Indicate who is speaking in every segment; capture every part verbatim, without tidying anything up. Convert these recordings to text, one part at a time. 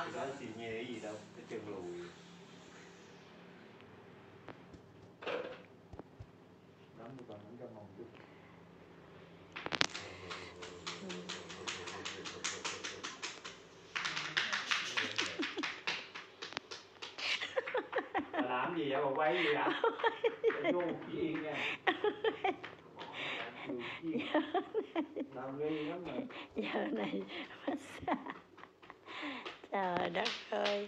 Speaker 1: Đó xì nhê gì đâu, cái chân lùi. Đóng còn không cho mông chút. Bà làm gì vậy? Bà quay gì vậy? Bà vô chị Yên nha. Làm ghê lắm rồi.
Speaker 2: Giờ này massage. Trời đất ơi.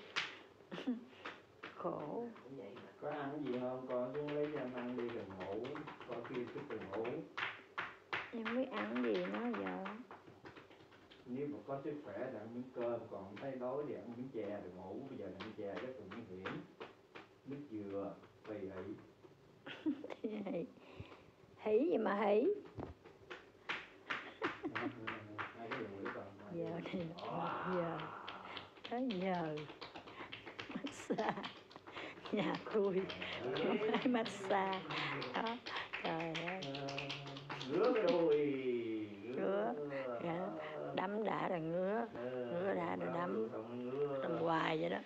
Speaker 2: Khổ.
Speaker 1: Có ăn cái gì không? Con xuống lấy cho anh ăn đi đừng ngủ. Có khi chút đừng ngủ.
Speaker 2: Em biết ăn gì nó giờ.
Speaker 1: Nếu mà có sức khỏe thì ăn miếng cơm, còn không thấy đói thì ăn miếng chè đừng ngủ. Bây giờ ăn chè rất là nguy hiểm. Nước dừa, tùy hỷ.
Speaker 2: Hỷ. Hỷ gì mà hỷ. Giờ này giờ tới giờ massage nhà tôi không phải massage đó. Trời ơi,
Speaker 1: ngứa cái đùi,
Speaker 2: ngứa đấm đã là ngứa, ngứa đã là đấm, đấm hoài vậy đó.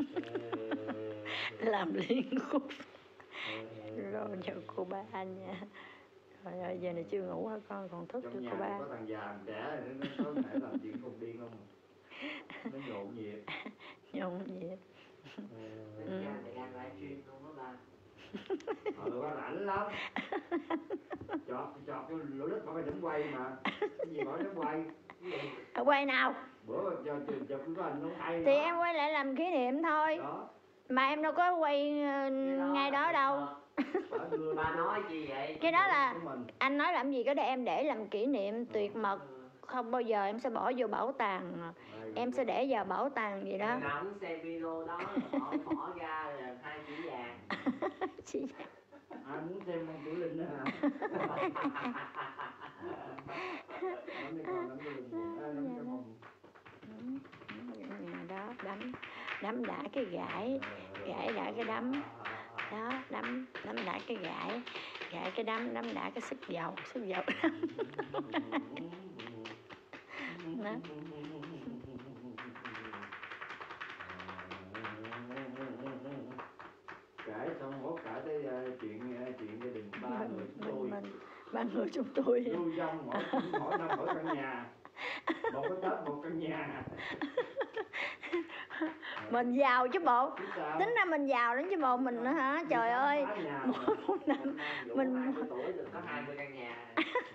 Speaker 2: Làm liên khúc rồi cho cô ba nha. Trời ơi, giờ này chưa ngủ hả con, còn thức chưa cô ba?
Speaker 1: Có thằng già trẻ nó có thể làm chuyện không điên không? Nó nhộn nhịp.
Speaker 2: Nhộn nhịp.
Speaker 3: Ừ. Nhà thì đang livestream không đó ba.
Speaker 1: Ừ, ba rảnh lắm. Chọt, chọt vô lỗ đất bảo phải đấm quay mà. Cái gì bảo đấm quay?
Speaker 2: À, quay nào?
Speaker 1: Bữa cho chụp chụp cái hình nó hay
Speaker 2: thì
Speaker 1: đó.
Speaker 2: Em quay lại làm kỷ niệm thôi.
Speaker 1: Đó.
Speaker 2: Mà em đâu có quay đó, ngay đó đâu.
Speaker 3: Ba nói chi vậy?
Speaker 2: Cái đó là anh nói làm gì có để em để làm kỷ niệm tuyệt mật. Không bao giờ em sẽ bỏ vô bảo tàng. Em sẽ để vào bảo tàng gì đó.
Speaker 3: Nào cũng xem video đó bỏ, bỏ ra là hai chỉ vàng.
Speaker 2: Chỉ vàng.
Speaker 1: Anh muốn xem con Tiểu Linh nữa hả? Nắm đi con, nắm cái lưng buồn, nắm cái mông.
Speaker 2: Nhà đó đấm, đấm đã cái gãi, gãi đã cái đấm. Đó, đấm, đấm đã cái gãi, gãi cái đấm, đấm đã cái sức dầu, sức dầu. Đó.
Speaker 1: Kể xong hốt kể tới uh, chuyện uh, chuyện gia đình ba mình, người chúng tôi
Speaker 2: mình, ba người chúng tôi
Speaker 1: lưu vong mỗi, mỗi năm mỗi căn nhà, một cái Tết một căn nhà.
Speaker 2: Mình giàu chứ bộ, tính ra mình giàu lắm chứ bộ mình nữa hả? Trời ơi, một năm mình
Speaker 3: tuổi được có hai mươi căn nhà.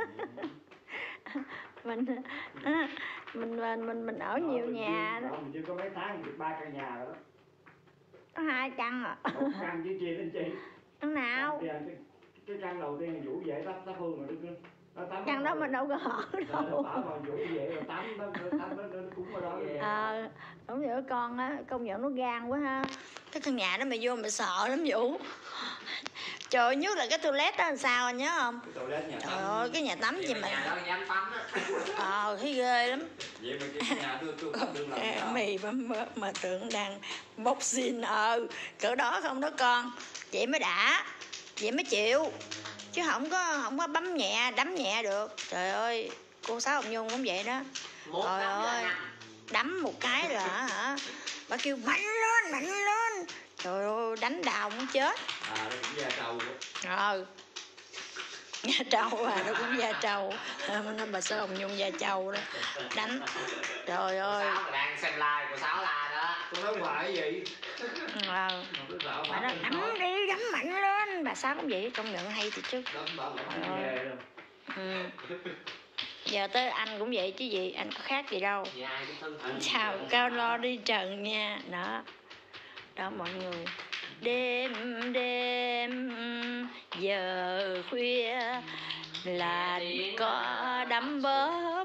Speaker 2: mình mình mình mình mình ở nhiều nhà đó.
Speaker 1: Mình chưa có mấy tháng được ba căn nhà rồi đó.
Speaker 2: Có hai căn à?
Speaker 1: Một căn chứ chi lên chi?
Speaker 2: Căn nào?
Speaker 1: Cái, cái, cái căn đầu tiên là Vũ Vệ tắm tá Phương rồi đó.
Speaker 2: Căn đó mình đâu có ở đâu.
Speaker 1: Tắm mà Vũ Vệ rồi tắm nó tắm nó cúng ở đó.
Speaker 2: Ờ, đúng vậy con á, công nhận nó gan quá ha. Cái căn nhà đó mày vô mày sợ lắm Vũ. Trời ơi, nhất là cái toilet đó làm sao anh nhớ không?
Speaker 1: Cái toilet nhà tắm.
Speaker 2: Trời ơi, cái nhà tắm gì mà.
Speaker 3: Nhà đó dám tắm á.
Speaker 2: Ờ, thấy ghê lắm.
Speaker 1: Vậy mà cái nhà tôi tôi không đừng làm sao.
Speaker 2: Mì mà, mà tưởng đang bốc xin ờ, cỡ đó không đó con. Vậy mới đã, vậy mới chịu. Chứ không có không có bấm nhẹ, đấm nhẹ được. Trời ơi, cô Sáu Hồng Nhung cũng vậy đó. Trời ơi, đấm một cái là hả? Bà kêu mạnh lên, mạnh lên. Trời ơi, đánh đào muốn chết.
Speaker 1: À, nó cũng da trâu đó.
Speaker 2: Ờ, da trâu à, nó cũng da trâu. Nên bà Sáu Hồng Nhung da trâu đó. Đánh, trời ơi.
Speaker 3: Cô Sáu đang xem live của Sáu là đó.
Speaker 1: Tôi nói hoài cái gì?
Speaker 2: Ờ, bà nói đấm đi, đấm mạnh lên. Bà Sáu cũng vậy, công nhận hay thì chứ.
Speaker 1: Đấm bà không nghe đâu.
Speaker 2: Ừ. Giờ tới anh cũng vậy chứ gì, anh có khác gì đâu. Chào cao lo đi trần nha. Đó, đó mọi người. Đêm đêm giờ khuya là có đấm bóp.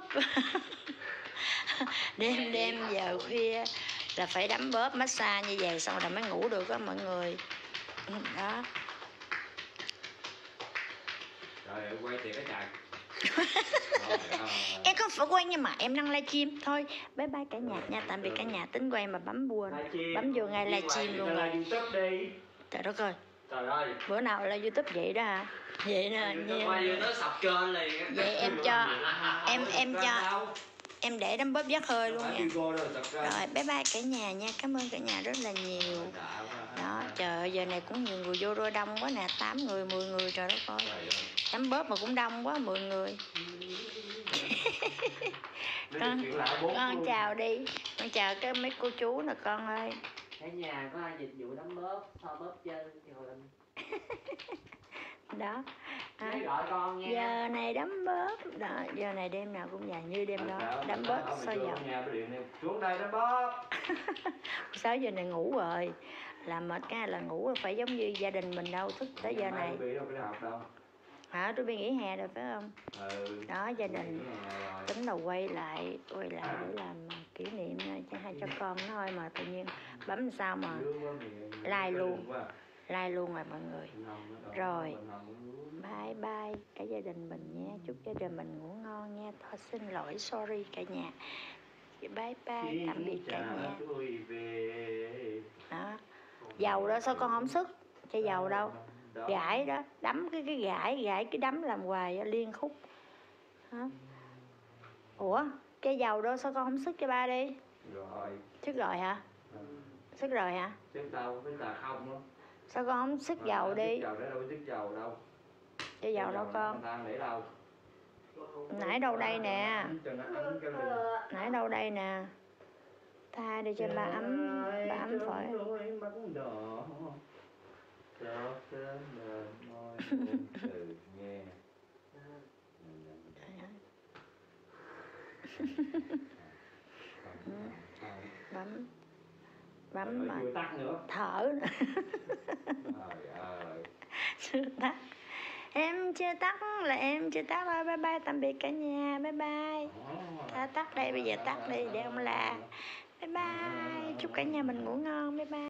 Speaker 2: Đêm đêm giờ khuya là phải đấm bóp massage như vậy xong rồi mới ngủ được á mọi người. Đó.
Speaker 1: Trời ơi, quay thiệt cái trời.
Speaker 2: Em không phải quay nhưng mà em đang livestream thôi. Bye bye cả nhà nha, tạm biệt cả nhà. Tính quay mà bấm buồn, bấm vô ngay livestream luôn rồi. Trời đất ơi,
Speaker 3: trời ơi,
Speaker 2: bữa nào là YouTube vậy đó hả? Vậy nè,
Speaker 3: quay vô nó sập kênh liền.
Speaker 2: Vậy em cho em em cho em để đấm bóp giác hơi luôn
Speaker 1: Phải
Speaker 2: nha.
Speaker 1: Vigo đâu thật ra.
Speaker 2: Rồi bye bye cả nhà nha, cảm ơn cả nhà rất là nhiều.
Speaker 1: Đã quá.
Speaker 2: Đó, trời ơi, giờ này cũng nhiều người vô rồi đông quá nè, tám người, mười người, trời đất ơi. Đấm bóp mà cũng đông quá, mười người. Con, con chào đi, con chào cái mấy cô chú nè con ơi.
Speaker 3: Ở nhà có ai dịch vụ đấm bóp, so bóp chân rồi lên.
Speaker 2: Đó. À,
Speaker 3: Mấy gọi con nha.
Speaker 2: giờ này đấm bóp, đó, giờ này đêm nào cũng dài như đêm đó, đấm bóp sao giờ.
Speaker 1: Xuống đây đấm bóp.
Speaker 2: Sáu giờ này ngủ rồi, làm mệt cái là ngủ rồi, phải giống như gia đình mình đâu, thức tới giờ này. Hả, tôi bị nghỉ hè rồi phải không?
Speaker 1: Ừ.
Speaker 2: Đó, gia đình tính là quay lại, quay lại để làm kỷ niệm cho hai cho con nó thôi mà tự nhiên bấm sao mà like luôn, like luôn rồi mọi người. Rồi, bye bye cả gia đình mình nha, chúc gia đình mình ngủ ngon nha. Thôi xin lỗi, sorry cả nhà. Bye bye, tạm biệt cả nhà. Đó, dầu đó sao con không sức? Cái dầu đâu? Gãi đó, đấm cái cái gãi, gãi cái đấm làm hoài liên khúc. Hả? Ủa, cái dầu đó sao con không sức cho ba đi?
Speaker 1: Rồi.
Speaker 2: Sức rồi hả?
Speaker 1: Ừ.
Speaker 2: Sức rồi hả?
Speaker 1: Sức đâu, sức là không đó.
Speaker 2: Sao con không sức dầu
Speaker 1: à,
Speaker 2: đi?
Speaker 1: Sức dầu để đâu, sức dầu đâu.
Speaker 2: Cái dầu đâu con?
Speaker 1: Để đâu?
Speaker 2: Nãy đâu đây nè. Nãy đâu đây nè. Tha đi cho ba ấm, ba ấm phải. Bấm bấm mà thở nữa. Chưa tắt. Em chưa tắt là em chưa tắt rồi. Bye bye, tạm biệt cả nhà. Bye bye. Ta tắt đây, bây giờ tắt đi để ông la. Bye bye, chúc cả nhà mình ngủ ngon. Bye bye.